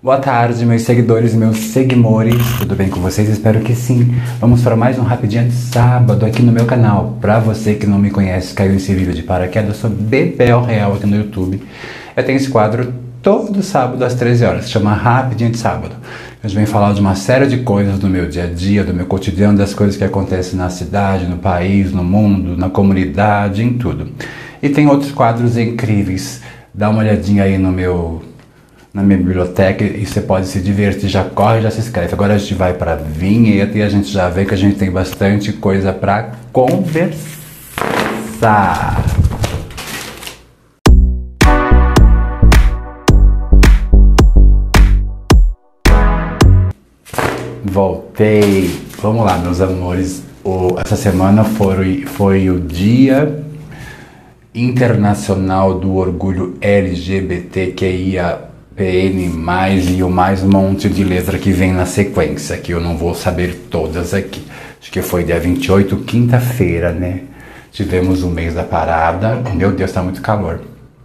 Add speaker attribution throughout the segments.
Speaker 1: Boa tarde, meus seguidores, meus seguimores, tudo bem com vocês? Espero que sim. Vamos para mais um Rapidinha de Sábado aqui no meu canal. Pra você que não me conhece, caiu nesse vídeo de paraquedas, eu sou Bebel Real aqui no YouTube. Eu tenho esse quadro todo sábado às 13 horas, que chama Rapidinha de Sábado. Eu venho falar de uma série de coisas do meu dia a dia, do meu cotidiano, das coisas que acontecem na cidade, no país, no mundo, na comunidade, em tudo. E tem outros quadros incríveis. Dá uma olhadinha aí na minha biblioteca e você pode se divertir, já corre, já se inscreve. Agora a gente vai para a vinheta e a gente já vê que a gente tem bastante coisa para conversar. Voltei. Vamos lá, meus amores. Essa semana foi o Dia Internacional do Orgulho LGBTQIA PN+, e o mais monte de letra que vem na sequência, que eu não vou saber todas aqui. Acho que foi dia 28, quinta-feira, né? Tivemos o mês da parada. Meu Deus, tá muito calor.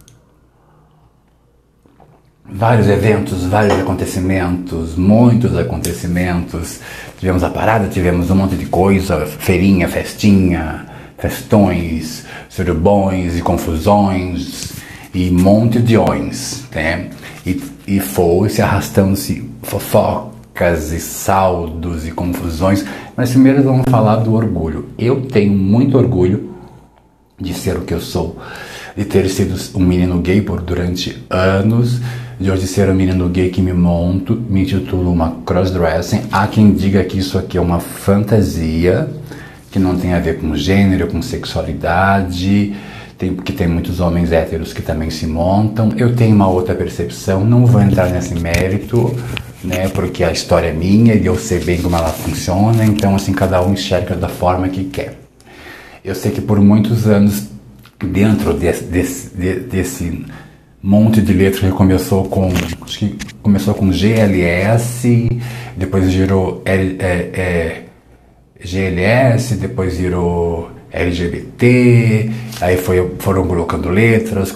Speaker 1: Vários eventos, vários acontecimentos, muitos acontecimentos. Tivemos a parada, tivemos um monte de coisa, feirinha, festinha, festões, surubões e confusões e monte de ões, né? E foi se arrastando-se fofocas e saldos e confusões. Mas primeiro vamos falar do orgulho. Eu tenho muito orgulho de ser o que eu sou, de ter sido um menino gay durante anos, de hoje ser um menino gay que me intitulo uma crossdressing. Há quem diga que isso aqui é uma fantasia, que não tem a ver com gênero, com sexualidade, porque tem muitos homens héteros que também se montam. Eu tenho uma outra percepção, não vou entrar nesse mérito, né, porque a história é minha e eu sei bem como ela funciona, então assim, cada um enxerga da forma que quer. Eu sei que por muitos anos, dentro desse monte de letras que começou com GLS, depois girou GLS, depois virou LGBT, aí foram colocando letras.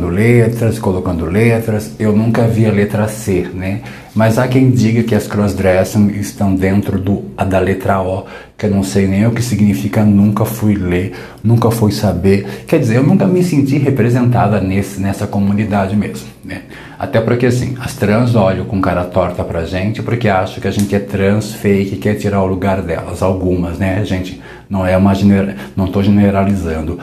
Speaker 1: Eu nunca vi a letra C, né? Mas há quem diga que as crossdressing estão dentro da letra O, que eu não sei nem o que significa, nunca fui ler, nunca fui saber. Quer dizer, eu nunca me senti representada nessa comunidade mesmo, né? Até porque assim, as trans olham com cara torta pra gente porque acham que a gente é trans fake e quer tirar o lugar delas. Algumas, né, gente? Não estou generalizando.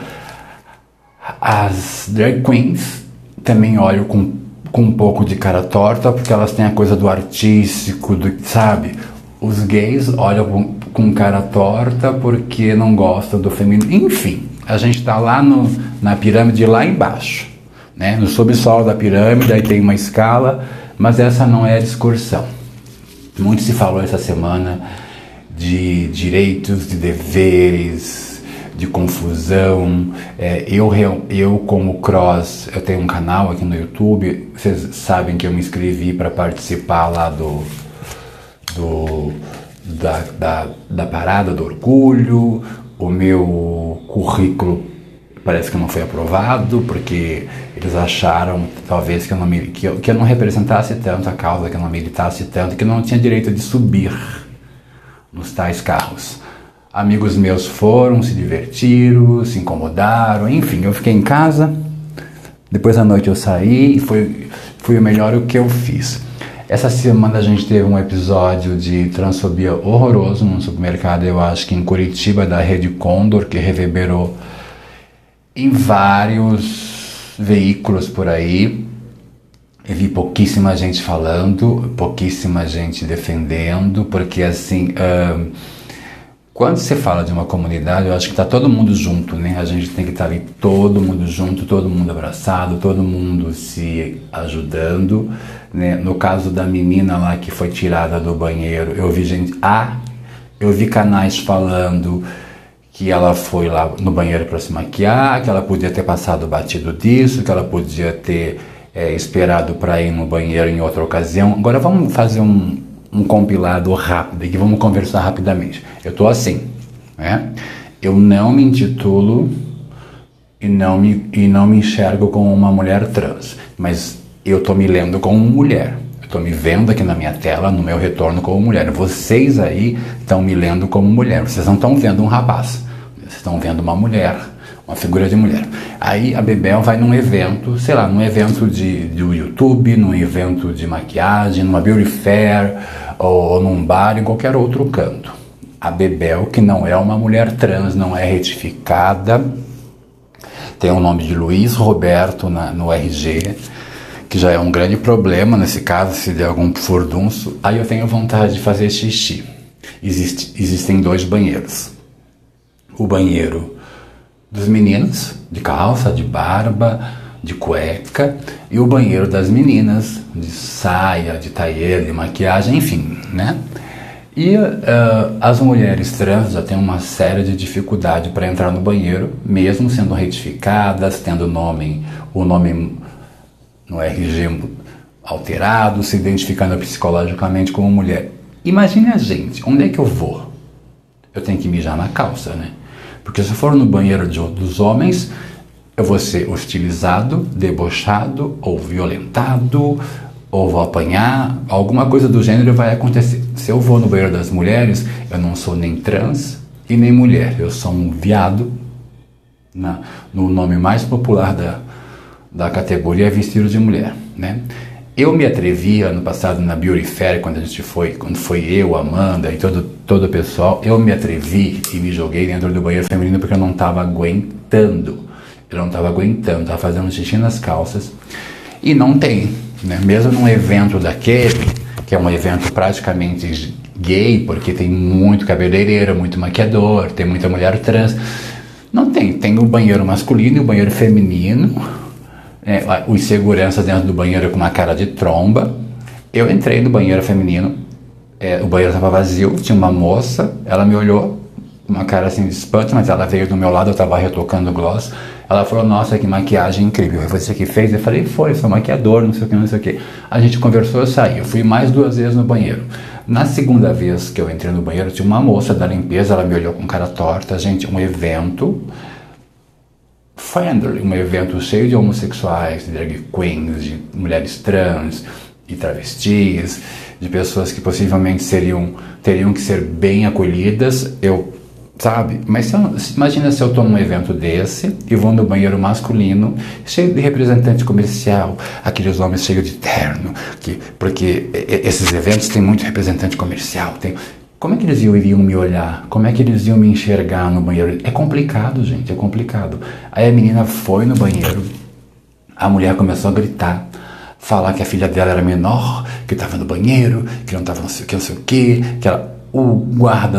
Speaker 1: As drag queens também olham com um pouco de cara torta porque elas têm a coisa do artístico, sabe? Os gays olham com cara torta porque não gostam do feminino. Enfim, a gente tá lá na pirâmide lá embaixo, né? No subsolo da pirâmide, aí tem uma escala, mas essa não é a discussão. Muito se falou essa semana de direitos, de deveres, de confusão. Eu como cross, eu tenho um canal aqui no YouTube, vocês sabem que eu me inscrevi para participar lá da parada do orgulho. O meu currículo parece que não foi aprovado, porque eles acharam, talvez, que eu não representasse tanto a causa, que eu não militasse tanto, que eu não tinha direito de subir nos tais carros. Amigos meus foram, se divertiram, se incomodaram, enfim, eu fiquei em casa. Depois da noite eu saí e foi o melhor o que eu fiz. Essa semana a gente teve um episódio de transfobia horroroso num supermercado, eu acho que em Curitiba, da Rede Condor, que reverberou em vários veículos por aí. Eu vi pouquíssima gente falando, pouquíssima gente defendendo, porque assim, quando você fala de uma comunidade, eu acho que tá todo mundo junto, né? A gente tem que estar ali todo mundo junto, todo mundo abraçado, todo mundo se ajudando, né? No caso da menina lá que foi tirada do banheiro, eu vi canais falando que ela foi lá no banheiro para se maquiar, que ela podia ter passado batido disso, que ela podia ter esperado para ir no banheiro em outra ocasião. Agora vamos fazer um compilado rápido aqui, vamos conversar rapidamente. Eu tô assim, né? Eu não me intitulo e não me enxergo como uma mulher trans, mas eu tô me lendo como mulher. Eu Estou me vendo aqui na minha tela, no meu retorno como mulher. Vocês aí estão me lendo como mulher. Vocês não estão vendo um rapaz. Vocês estão vendo uma mulher, uma figura de mulher. Aí a Bebel vai num evento, sei lá, num evento do YouTube, num evento de maquiagem, numa beauty fair, ou num bar, em qualquer outro canto. A Bebel, que não é uma mulher trans, não é retificada, tem o nome de Luiz Roberto no RG, que já é um grande problema nesse caso, se der algum furdunço. Aí eu tenho vontade de fazer xixi. Existem 2 banheiros. O banheiro dos meninos, de calça, de barba, de cueca, e o banheiro das meninas, de saia, de tailleur, de maquiagem, enfim, né? E as mulheres trans já têm uma série de dificuldade para entrar no banheiro, mesmo sendo retificadas, tendo o nome no RG alterado, se identificando psicologicamente como mulher. Imagine a gente, onde é que eu vou? Eu tenho que mijar na calça, né? Porque se for no banheiro dos homens, eu vou ser hostilizado, debochado ou violentado, ou vou apanhar, alguma coisa do gênero vai acontecer. Se eu vou no banheiro das mulheres, eu não sou nem trans e nem mulher, eu sou um viado, no nome mais popular da categoria, vestido de mulher, né? Eu me atrevi ano passado na Beauty Fair, quando foi eu, Amanda e todo o pessoal, eu me atrevi e me joguei dentro do banheiro feminino porque eu não estava aguentando. Estava fazendo xixi nas calças e não tem, né? Mesmo num evento daquele, que é um evento praticamente gay, porque tem muito cabeleireiro, muito maquiador, tem muita mulher trans, não tem o banheiro masculino e o banheiro feminino, os seguranças dentro do banheiro com uma cara de tromba. Eu entrei no banheiro feminino, o banheiro estava vazio, tinha uma moça, ela me olhou com uma cara assim de espanto, mas ela veio do meu lado, eu estava retocando gloss. Ela falou, nossa, que maquiagem incrível, foi você que fez? Eu falei, sou maquiador, não sei o que. A gente conversou, eu saí, eu fui mais 2 vezes no banheiro. Na segunda vez que eu entrei no banheiro, tinha uma moça da limpeza, ela me olhou com cara torta. Gente, um evento friendly, um evento cheio de homossexuais, de drag queens, de mulheres trans e travestis, de pessoas que possivelmente teriam que ser bem acolhidas, sabe? Mas imagina se eu estou num evento desse e vou no banheiro masculino, cheio de representante comercial, aqueles homens cheios de terno, porque esses eventos têm muito representante comercial, como é que eles iriam me olhar? Como é que eles iam me enxergar no banheiro? É complicado, gente, é complicado. Aí a menina foi no banheiro, a mulher começou a gritar, falar que a filha dela era menor, que estava no banheiro, que não estava não sei o que, o guarda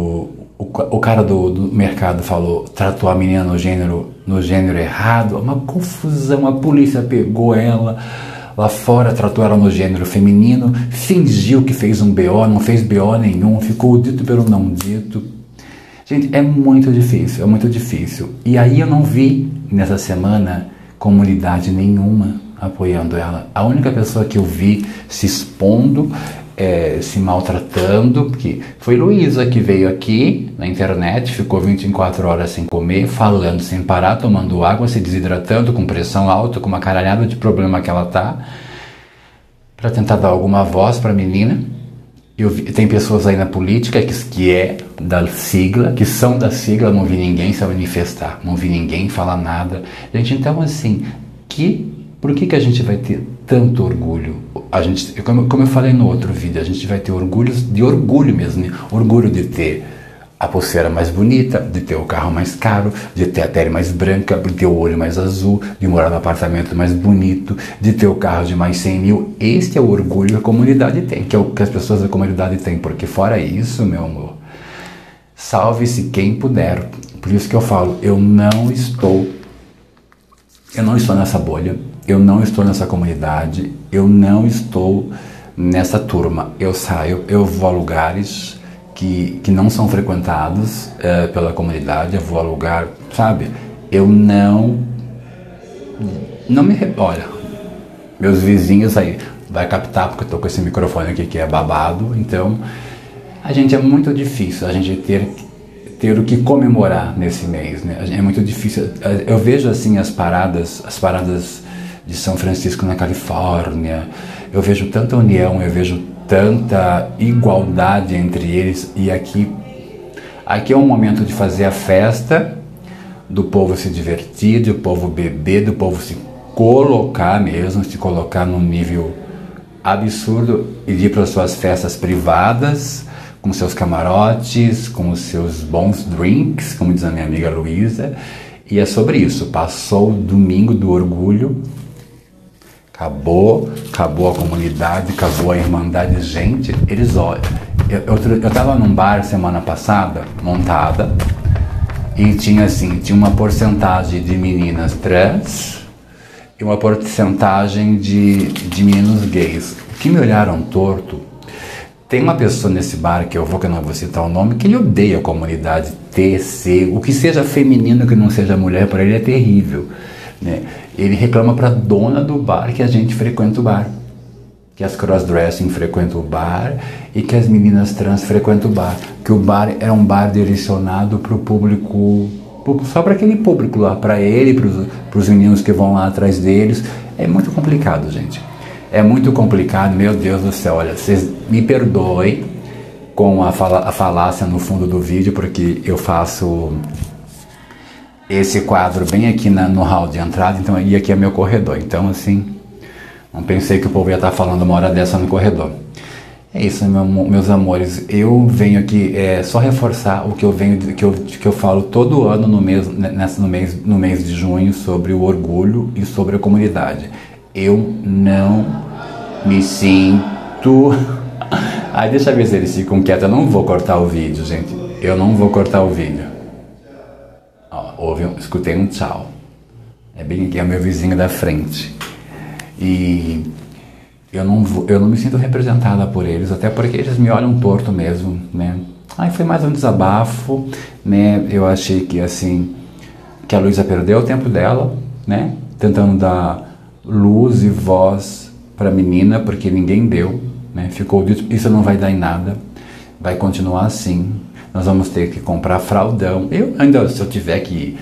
Speaker 1: o cara do mercado tratou a menina no gênero errado, uma confusão, a polícia pegou ela lá fora, tratou ela no gênero feminino, fingiu que fez um BO, não fez BO nenhum, ficou dito pelo não dito. Gente, é muito difícil. E aí eu não vi nessa semana comunidade nenhuma apoiando ela. A única pessoa que eu vi se expondo, se maltratando, porque foi Luísa que veio aqui na internet, ficou 24 horas sem comer, falando sem parar, tomando água, se desidratando, com pressão alta, com uma caralhada de problema que ela tá, para tentar dar alguma voz para a menina. Tem pessoas aí na política que são da sigla, não vi ninguém se manifestar, não vi ninguém falar nada. Gente, então assim, por que a gente vai ter tanto orgulho? Como eu falei no outro vídeo, a gente vai ter orgulho mesmo, né? Orgulho de ter a pulseira mais bonita, de ter o carro mais caro, de ter a pele mais branca, de ter o olho mais azul, de morar no apartamento mais bonito, de ter o carro de mais 100 mil. Este é o orgulho que a comunidade tem, que é o que as pessoas da comunidade têm, porque fora isso, meu amor, salve-se quem puder. Por isso que eu falo, eu não estou nessa bolha, eu não estou nessa comunidade, eu não estou nessa turma. Eu saio, eu vou a lugares que não são frequentados pela comunidade, eu vou a lugar, sabe? Eu não me... Olha, meus vizinhos aí vai captar, porque eu tô com esse microfone aqui que é babado, então a gente é muito difícil, a gente ter o que comemorar nesse mês, né? É muito difícil. Eu vejo assim as paradas de São Francisco na Califórnia, eu vejo tanta união, eu vejo tanta igualdade entre eles, e aqui é um momento de fazer a festa, do povo se divertir, do povo beber, do povo se colocar mesmo, se colocar num nível absurdo e ir para as suas festas privadas, com seus camarotes, com os seus bons drinks, como diz a minha amiga Luísa. E é sobre isso. Passou o domingo do orgulho, acabou a comunidade, acabou a irmandade. Gente, eles olham. Eu estava num bar semana passada, montada, e tinha uma porcentagem de meninas trans e uma porcentagem de meninos gays, que me olharam torto. Tem uma pessoa nesse bar que eu não vou citar o nome, que ele odeia a comunidade TC, o que seja feminino, que não seja mulher, para ele é terrível, né? Ele reclama para a dona do bar que a gente frequenta o bar, que as crossdressing frequentam o bar e que as meninas trans frequentam o bar, que o bar é um bar direcionado para o público, só para aquele público lá, para ele, para os meninos que vão lá atrás deles. É muito complicado, gente. É muito complicado, meu Deus do céu. Olha, vocês me perdoem com a falácia no fundo do vídeo, porque eu faço esse quadro bem aqui no hall de entrada, então, e aqui é meu corredor. Então, assim, não pensei que o povo ia estar falando uma hora dessa no corredor. É isso, meus amores. Eu venho aqui só reforçar o que eu falo todo ano no mês de junho sobre o orgulho e sobre a comunidade. Eu não me sinto... Ai, deixa eu ver se eles ficam quietos. Eu não vou cortar o vídeo, gente. Eu não vou cortar o vídeo. Ó, escutei um tchau. É bem aqui, é meu vizinho da frente. E eu não me sinto representada por eles, até porque eles me olham torto mesmo, né? Aí foi mais um desabafo, né? Eu achei que, assim, que a Luísa perdeu o tempo dela, né? Tentando dar luz e voz para a menina, porque ninguém deu, né? Ficou dito, isso não vai dar em nada, vai continuar assim. Nós vamos ter que comprar fraldão. Eu ainda, se eu tiver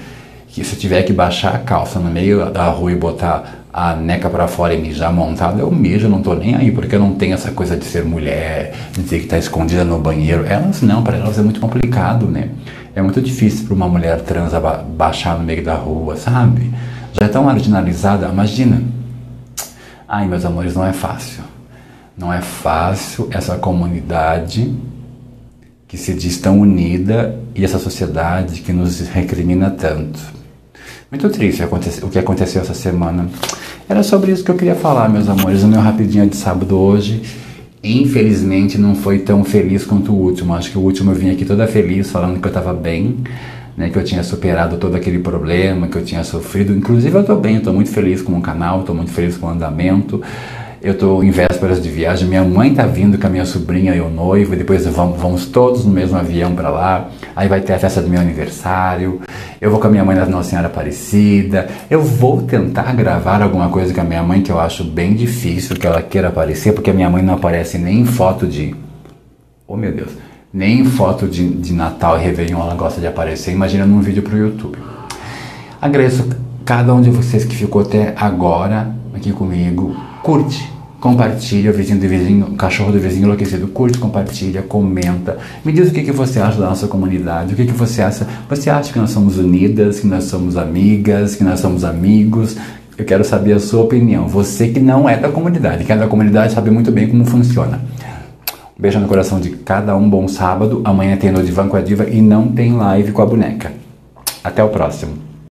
Speaker 1: que baixar a calça no meio da rua e botar a neca pra fora e mijar montada, eu mijo, não tô nem aí, porque eu não tenho essa coisa de ser mulher, de ter que estar escondida no banheiro. Elas não, para elas é muito complicado, né? É muito difícil para uma mulher trans baixar no meio da rua, sabe? Já é tão marginalizada, imagina. Ai, meus amores, não é fácil. Não é fácil essa comunidade que se diz tão unida e essa sociedade que nos recrimina tanto. Muito triste o que aconteceu essa semana. Era sobre isso que eu queria falar, meus amores. O meu rapidinho de sábado hoje, infelizmente, não foi tão feliz quanto o último. Acho que o último eu vim aqui toda feliz, falando que eu estava bem, né, que eu tinha superado todo aquele problema que eu tinha sofrido. Inclusive eu estou bem, eu estou muito feliz com o canal, estou muito feliz com o andamento. Eu estou em vésperas de viagem, minha mãe está vindo com a minha sobrinha e o noivo, e depois vamos todos no mesmo avião para lá. Aí vai ter a festa do meu aniversário, eu vou com a minha mãe na Nossa Senhora Aparecida. Eu vou tentar gravar alguma coisa com a minha mãe, que eu acho bem difícil que ela queira aparecer, porque a minha mãe não aparece nem em foto de... Oh, meu Deus! Nem em foto de Natal e Réveillon ela gosta de aparecer. Imagina num vídeo para o YouTube. Agradeço cada um de vocês que ficou até agora aqui comigo. Curte, compartilha, o vizinho do vizinho, o cachorro do vizinho enlouquecido, curte, compartilha, comenta, me diz o que você acha da nossa comunidade, o que você acha que nós somos unidas, que nós somos amigas, que nós somos amigos. Eu quero saber a sua opinião, você que não é da comunidade, que é da comunidade sabe muito bem como funciona. Um beijo no coração de cada um, bom sábado, amanhã tem no Divã com a Diva e não tem live com a boneca. Até o próximo.